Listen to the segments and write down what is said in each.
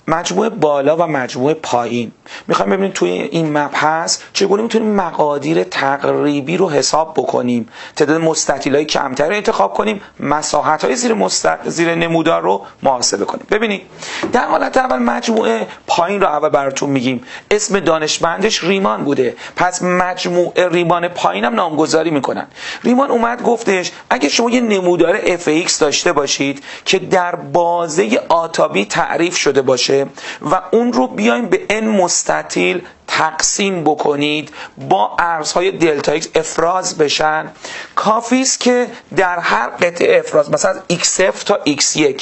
مجموعه بالا و مجموعه پایین. میخوایم ببینیم توی این مبحث چگونه میتونیم مقادیر تقریبی رو حساب بکنیم، تعداد مستطیل‌های کمتر رو انتخاب کنیم، مساحت‌های زیر نمودار رو محاسبه کنیم. ببینید در حالت اول مجموعه پایین رو اول براتون میگیم. اسم دانشمندش ریمان بوده، پس مجموعه ریمان پایینم نامگذاری میکنن. ریمان اومد گفتش اگه شما یه نمودار fx داشته باشید که در بازه آتابی تعریف شده باشه و اون رو بیایم به n مستطیل تقسیم بکنید، با ارزهای دلتا x افراز بشن، کافی است که در هر قطعه افراز مثلا x0 تا x1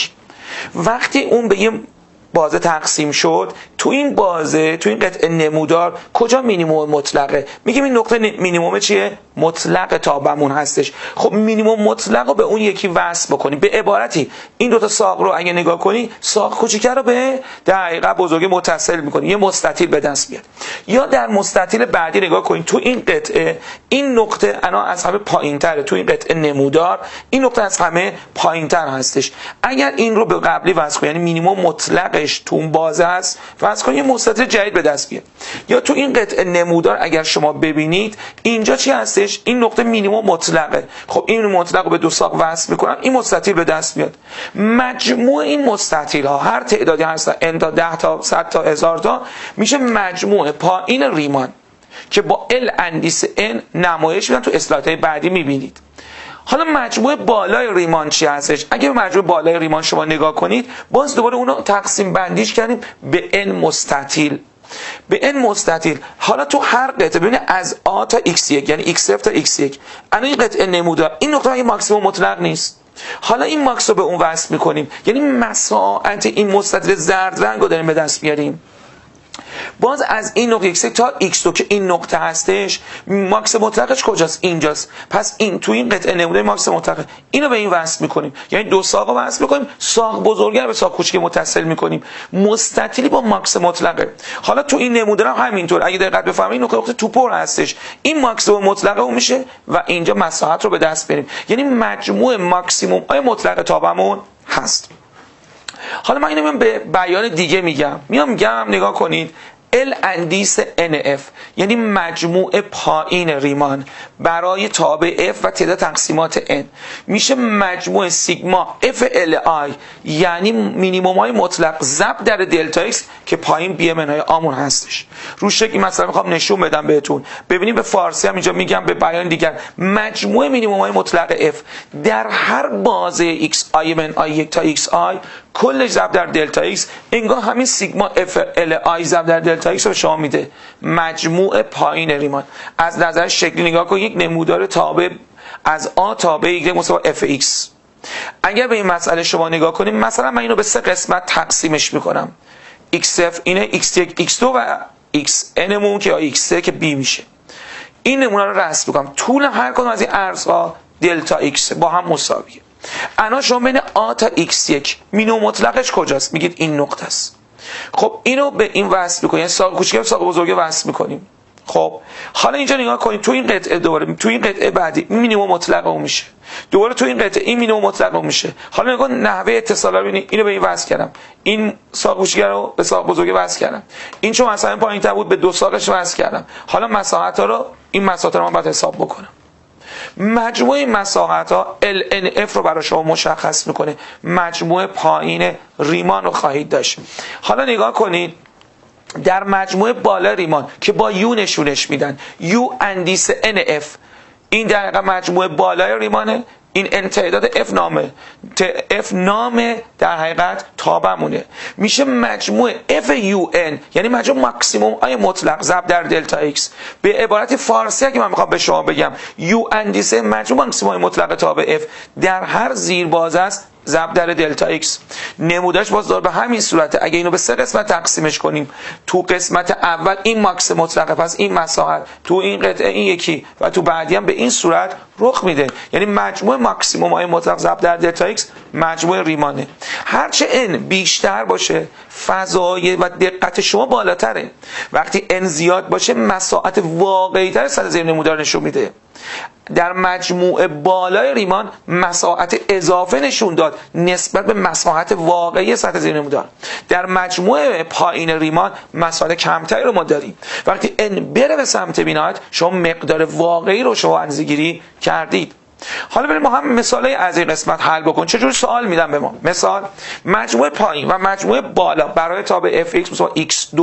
وقتی اون به یه بازه تقسیم شد، تو این بازه، تو این قطعه نمودار کجا مینیمم مطلقه؟ میگیم این نقطه مینیمم چیه؟ مطلق تابمون هستش. خب مینیمم مطلق رو به اون یکی وصل بکنیم. به عبارتی این دوتا ساق رو اگه نگاه کنی، ساق کوچیکه رو به دقیقه بزرگ متصل میکنی، یه مستطیل به دست میاد. یا در مستطیل بعدی نگاه کنید، تو این قطعه این نقطه انا از همه پایینتره، تو این قطعه نمودار این نقطه از همه پایینتر هستش. اگر این رو به قبلی وصل کنی، یعنی مینیمم مطلقش تو اون بازه هست، وصل کنی، یه مستطیل جدید به دست بیاد. یا تو این قطعه نمودار اگر شما ببینید اینجا چی هستش؟ این نقطه مینیمم مطلقه. خب این مطلق رو به دو ساق وصل میکنم، این مستطیل به دست میاد. مجموع این مستطیل ها هر تعدادی هستن، n تا 10 تا 100 تا 1000 تا، میشه مجموع پایین ریمان که با L اندیس n نمایش میدن. تو اسلایدهای بعدی میبینید. حالا مجموع بالای ریمان چی هستش؟ اگه به مجموع بالای ریمان شما نگاه کنید، باز دوباره اونو تقسیم بندیش کردیم به n مستطیل. به n مستطیل. حالا تو هر قطعه ببینید از A تا x1 یعنی x0 تا x1 الان این قطعه نمودار این نقطه ماکسیمم مطلق نیست. حالا این ماکس رو به اون وصل میکنیم، یعنی مساحت این مستطیل زرد رنگ رو داریم به دست میاریم. باز از این نقطه x تا x2 که این نقطه هستش، ماکس مطلقش کجاست؟ اینجاست. پس این تو این قطعه نمودار ماکس مطلقه، اینو به این وصل میکنیم، یعنی دو ساق رو وصل میکنیم، ساق بزرگه رو به ساق کوچیک متصل میکنیم، مستطیلی با ماکس مطلقه. حالا تو این نمودار هم همینطور، اگه دقت بفهمید این نقطه توپر هستش، این ماکسیمم مطلقه اون میشه و اینجا مساحت رو به دست بریم، یعنی مجموع ماکسیمم های مطلق تابمون هست. حالا من اینو به بیان دیگه میگم نگاه کنید، L اندیس NF یعنی مجموع پایین ریمان برای تابع F و تعداد تقسیمات N میشه مجموع سیگما FLI یعنی مینیموم های مطلق ضرب در دلتا X که پایین بی منهای آمون هستش. رو شکلی مثلا میخوام نشون بدم بهتون، ببینید به فارسی هم اینجا میگم به بیان دیگر، مجموع مینیموم های مطلق F در هر بازه XI من I1 تا XI کلش ضرب در دلتا X انگار همین سیگما FLI ضرب در دلتا X رو شما میده. مجموع پایین ریمان از نظر شکلی نگاه کن، یک نمودار تابع از A تا B یک مساوی FX. اگر به این مسئله شما نگاه کنیم، مثلا من اینو به سه قسمت تقسیمش میکنم، x0 اینه، x1 x2 و xn مون که x3 که b میشه. این نمونه رو رسم میکنم، طول هر کدوم از این ارزها دلتا x با هم مساویه. الان شما بین A تا x1 مینیمم مطلقش کجاست؟ میگید این نقطه است. خب اینو به این وصل میکنیم، یعنی ساق کوچیک به ساق بزرگ وصل میکنیم. خب حالا اینجا نگاه کنید، تو این قطعه دوباره تو این قطعه بعدی این مینیمم مطلق اون میشه، دوباره تو این قطعه این مینیمم مطلق اون میشه. حالا نگاه نحوه اتصال رو ببینید، اینو به این وصل کردم، این ساق کوچیک رو به ساق بزرگ وصل کردم، این چون مثلا پایین‌تر بود به دو ساقش وصل کردم. حالا مساحت ها رو این مساحت رو من باید حساب بکنم. مجموع این مساحت ها LNF رو برای شما مشخص میکنه، مجموع پایین ریمان رو خواهید داشت. حالا نگاه کنید در مجموع بالا ریمان که با U نشونش میدن، U اندیس NF این در حقیقت مجموع بالای ریمانه، این n تعداد F نام در حقیقت تابمونه، میشه مجموع FUN یعنی مجموع ماکسیموم های مطلق ضرب در دلتا X. به عبارت فارسی اگه من میخوام به شما بگم، U اندیسه مجموع ماکسیموم های مطلق تابع F در هر زیرباز است ضرب در دلتا X. نمودش باز داره به همین صورته. اگه اینو به سه قسمت تقسیمش کنیم، تو قسمت اول این ماکس مطلقه، پس این مساحت، تو این قطعه این یکی و تو بعدی هم به این صورت رخ میده، یعنی مجموع ماکسیموم های مطلق ضرب در دلتا X مجموع ریمانه. هرچه n بیشتر باشه فضای و دقت شما بالاتره، وقتی n زیاد باشه مساحت واقعی تر سطح زیر نمودار نشون میده. در مجموع بالای ریمان مساحت اضافه نشون داد نسبت به مساحت واقعی سطح زیر نمودار. در مجموع پایین ریمان مساحت کمتری رو ما داریم. وقتی n بره به سمت بینهایت شما مقدار واقعی رو شما اندازه‌گیری کردید. حالا بریم ما هم مثالای از این قسمت حل بکن. چه جور سوال میدم به ما؟ مثال مجموع پایین و مجموع بالا برای تابع fx مساوی x2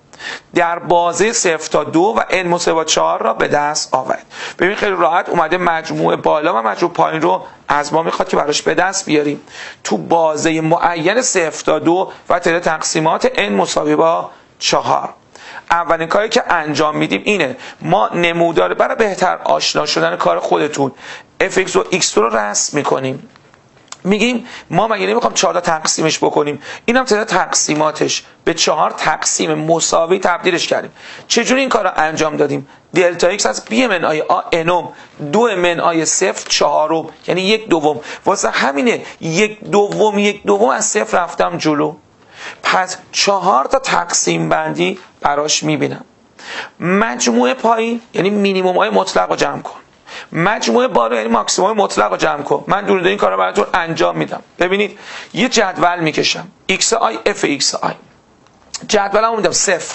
در بازه 0 تا 2 و n مساوی 4 را به دست آورید. ببین خیلی راحت اومده مجموع بالا و مجموع پایین رو از ما میخواد که براش به دست بیاریم تو بازه معین 0 تا 2 و تعداد تقسیمات n مساوی با 4. اولین کاری که انجام میدیم اینه ما نمودار برای بهتر آشنا شدن کار خودتون fx و x2 رو رسم میکنیم. میگیم ما مگه نمیخوام 4 تا تقسیمش بکنیم، اینم تعداد تقسیماتش به 4 تقسیم مساوی تبدیلش کردیم. چجوری این کار رو انجام دادیم؟ دلتا x از b منهای a انم 2 منهای 0 4 یعنی 1 دوم. واسه همینه 1 دوم از 0 رفتم جلو. پس 4 تا تقسیم بندی براش میبینم. مجموعه پایین یعنی مینیموم های مطلق رو جمع کن، مجموعه بالا یعنی ماکسیموم مطلق رو جمع کن. من دونه این کار رو براتون انجام میدم. ببینید یه جدول میکشم xi fxi، جدولمو میدم 0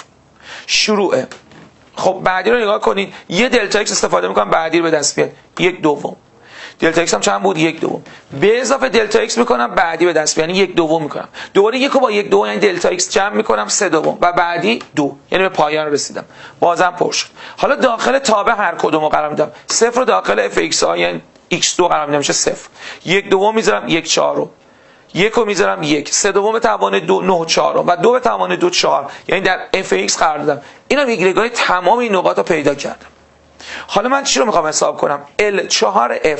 شروعه. خب بعدی رو نگاه کنید، یه دلتا x استفاده میکنم بعدی رو به دست بیاد 1 دوم. دلتا x هم چند بود؟ 1 دوم. به اضافه دلتا x میکنم بعدی به دست بیاد یعنی 1 دوم میکنم. دوباره 1 با 1 دوم یعنی دلتا x جمع میکنم 3 دوم و بعدی 2 یعنی به پایان رسیدم. بازم پر شد. حالا داخل تابع هر کدومو قرار میدم. 0 رو داخل fxi یعنی x2 قرار میدم میشه 0. 1 دوم میذارم 1 4 1 رو میذارم 1 3 دوم به توان 2 9 4 و 2 به توان 2 4 یعنی در fx قرار دادم. اینم ایگرگای تمام این نقاط رو پیدا کردم. حالا من چی رو میخوام حساب کنم؟ L4F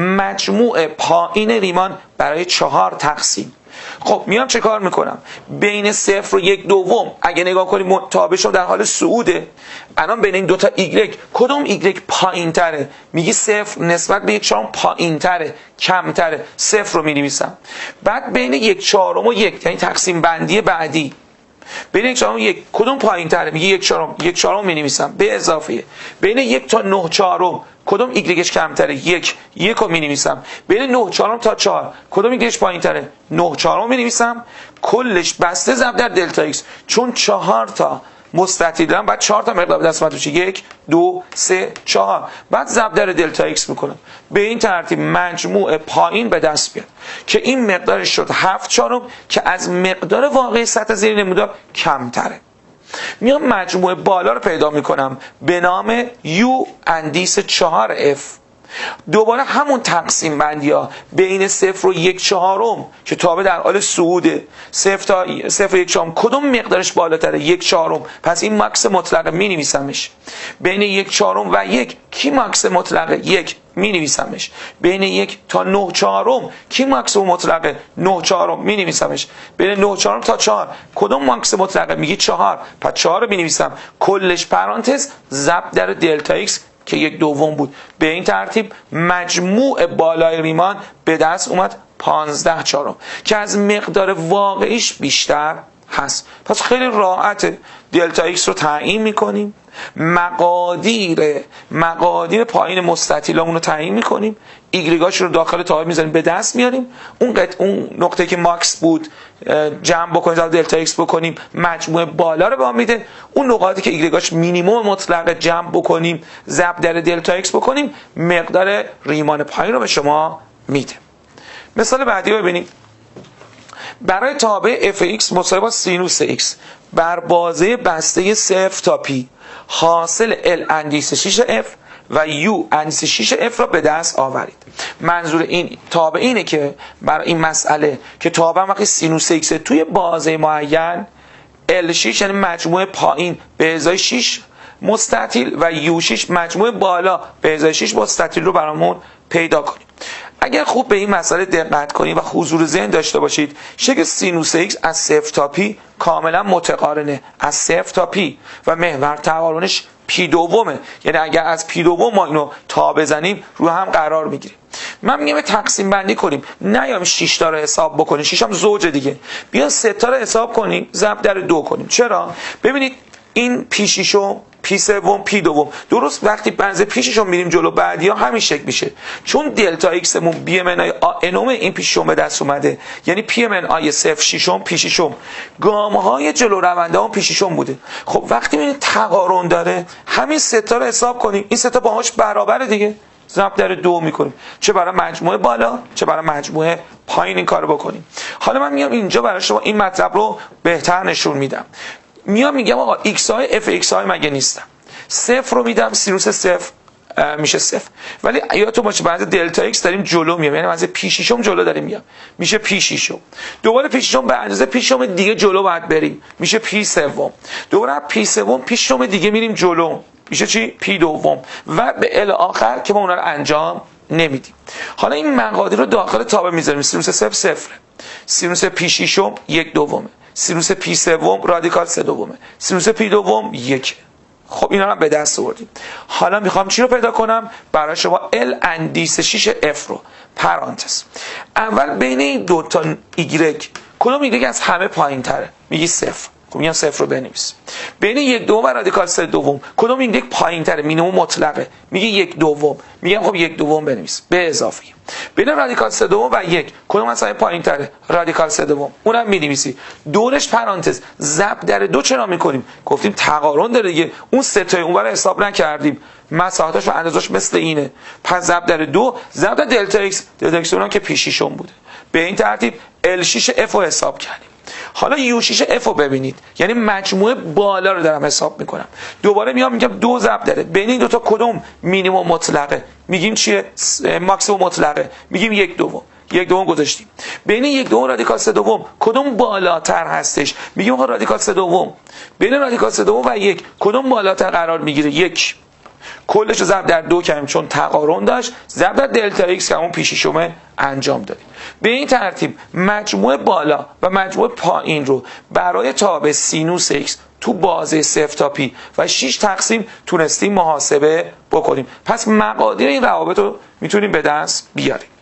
مجموع پایین ریمان برای 4 تقسیم. خب میام چه کار میکنم؟ بین 0 و 1 دوم اگه نگاه کنیم تابعشون در حال صعوده. الان بین این دوتا ایگرگ کدوم ایگرگ پایین تره؟ میگی 0 نسبت به 1 4 پایین تره کمتره، 0 رو مینویسم. بعد بین 1 4 و 1 یعنی تقسیم بندی بعدی بین 1 4 و 1 کدوم پایین تره؟ میگه 1 4 می نویسم. به اضافه بین 1 تا 9 4 کدوم ایگرگش کمتره؟ 1 رو می نویسم. بین 9 4 تا 4 کدوم ایگرگش پایین تره؟ 9 4 می نویسم. کلش بسته ضرب در دلتا x، چون 4 تا مستطیل دارم بعد 4 تا مقدار به دست اومد بشه 1 2 3 4 بعد ضرب در دلتا x میکنم. به این ترتیب مجموع پایین به دست بیاد که این مقدارش شد 7 4 که از مقدار واقعی سطح زیر نمودار کمتره. میام مجموع بالا رو پیدا میکنم به نام u اندیس 4f. دوباره همون تقسیم بندی ها بین 0 و 1 4 که تابع در حال صعوده. 0 تا 0 و 1 4 کدوم مقدارش بالاتره؟ 1 4 پس این ماکس مطلقه می نویسمش. بین 1 4 و 1 کی ماکس مطلقه؟ 1 می نویسمش. بین 1 تا 9 4 کی ماکس مطلقه؟ 9 4 می نویسمش. بین 9 4 تا 4 کدوم ماکس مطلقه؟ میگی 4 پس 4 رو می نویسم. کلش پرانتز ضرب در دلتا x که 1 دوم بود. به این ترتیب مجموع بالای ریمان به دست اومد 15 4 که از مقدار واقعیش بیشتر هست. پس خیلی راحته. دلتا x رو تعیین میکنیم، مقادیر پایین مستطیلمون رو تعیین میکنیم، ایگرگاش رو داخل تابع میذاریم به دست میاریم. اون نقطه که ماکس بود جمع بکنیم دلتا x بکنیم، مجموع بالا رو به ما میده. اون نقاطی که ایگرگاش مینیمم مطلق جمع بکنیم ضرب در دلتا x بکنیم، مقدار ریمان پایین رو به شما میده. مثال بعدی رو ببینید. برای تابع fx مساوی با سینوس x بر بازه بسته 0 تا p حاصل L اندیس 6f و U اندیس 6f را به دست آورید. منظور این تابع اینه که برای این مسئله که تابع وقتی سینوس x توی بازه معین L6 یعنی مجموع پایین به ازای 6 مستطیل و U6 مجموع بالا به ازای 6 مستطیل رو برامون پیدا کنیم. اگر خوب به این مسئله دقت کنید و حضور ذهن داشته باشید، شکل سینوس x از 0 تا p کاملا متقارنه، از 0 تا p و محور تقارنش p دومه. یعنی اگر از p دوم ما اینو تا بزنیم رو هم قرار میگیریم. من میگم تقسیم بندی کنیم، نیام 6 تا رو حساب بکنیم، 6 هم زوج دیگه. بیا 3 تا رو حساب کنیم ضرب در 2 کنیم. چرا؟ ببینید این پی شیشم، پی سوم، پی دوم. درست وقتی بنز پی شیشم میریم جلو بعدی ها همین شکل میشه، چون دلتا ایکسمون بی ام ان آی انومه این پی شیشم به دست اومده، یعنی پی ام ان آی صفر شیشم پی شیشم گام های جلو رونده هم پی شیشم بوده. خب وقتی میبینید تقارن داره همین سه تا رو حساب کنیم، این سه تا باهاش برابره دیگه، ضرب در 2 میکنیم، چه برای مجموعه بالا چه برای مجموعه پایین این کارو بکنیم. حالا من میام اینجا برای شما این مطلب رو بهتر نشون میدم. میام میگم آقا ایکس های اف ایکس های مگه نیستم، صفر رو میدم، سینوس صفر میشه صفر، ولی یادتون باشه بعد دلتا ایکس داریم جلو میام، یعنی از پی شیشم جلو داریم میام، میشه پی شیشم. دوباره پی شیشم به اندازه پی شیشم دیگه جلو باید بریم، میشه پی سوم. دوباره پی سوم پی شیشم دیگه میریم جلو، میشه چی؟ پی دوم و به ال آخر که ما اونا رو انجام نمیدیم. حالا این مقادیر رو داخل تابع میذاریم. سینوس صفر صفره، سینوس پی شیشم یک دومه، سینوس پی سوم رادیکال سه دومه، سینوس پی دوم یک. خب اینا رو به دست آوردیم. حالا میخوام چی رو پیدا کنم؟ برای شما ال اندیس 6 اف رو پرانتز اول بین این دو تا ایگرگ کدوم ایگرگ از همه پایین تره؟ میگی صفر. خب میگم صفر رو بنویس. بین یک دوم و رادیکال سه دوم کدوم ایگرگ پایین تره؟ مینیمم مطلقه، میگی یک دوم. میگم خب یک دوم بنویس به اضافه. بین رادیکال سه دوم و یک کدوم از همه پایین تره؟ رادیکال سه دوم. اونم می‌نویسی. دورش پرانتز ضرب در 2 چرا می‌کنیم؟ گفتیم تقارن داره دیگه. اون سه تای اونور حساب نکردیم. مساحتش و اندازه‌اش مثل اینه. پس ضرب در 2 ضرب در دلتا ایکس، دلتا ایکس اونم که پی شیشم بوده. به این ترتیب ال 6 اف رو حساب کردیم. حالا یو 6 اف رو ببینید، یعنی مجموعه بالا رو دارم حساب میکنم. دوباره میام میگم 2 ضرب داره بین این دو تا کدوم مینیمم مطلقه؟ میگیم چیه؟ ماکسیمم مطلقه، میگیم یک دوم. یک دوم گذاشتیم. بین یک دوم رادیکال سه دوم کدوم بالاتر هستش؟ میگیم آقا رادیکال سه دوم. بین رادیکال سه دوم و یک کدوم بالاتر قرار میگیره؟ یک. کلش رو ضرب در 2 کردیم چون تقارن داشت، ضرب در دلتا ایکس که همون پی شیشم انجام دادیم. به این ترتیب مجموعه بالا و مجموعه پایین رو برای تابع سینوس ایکس تو بازه 0 تا پی و 6 تقسیم تونستیم محاسبه بکنیم. پس مقادیر این روابط رو میتونیم به دست بیاریم.